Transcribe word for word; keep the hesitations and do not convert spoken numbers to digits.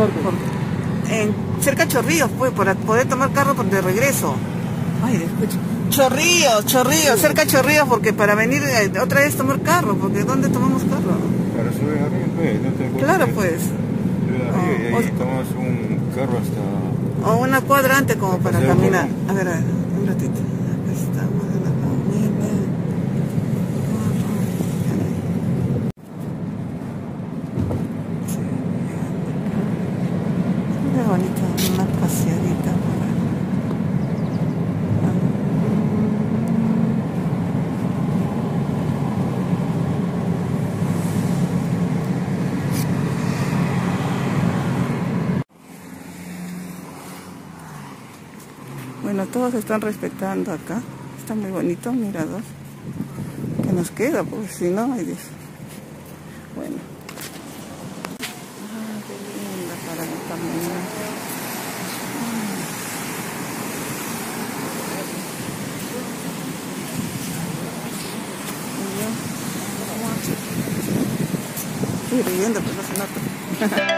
Por, en, cerca de Chorrillos, pues, para poder tomar carro de regreso. Ay, escucha. Chorrillos, Chorrillos, cerca de Chorrillos, porque para venir eh, otra vez tomar carro, porque ¿dónde tomamos carro? Para subir arriba, pues, no te Claro, pues. Subir arriba oh, y ahí o, tomamos un carro hasta... O una cuadra antes como para caminar. A ver, a ver, un ratito. Acá estamos en la familia. Qué bonito, una paseadita por ahí. Bueno, todos están respetando acá. Está muy bonito, mirador. Que nos queda, porque si no, ay Dios. Bueno. Ah, qué linda para caminar. Estoy riendo, pero no se nota.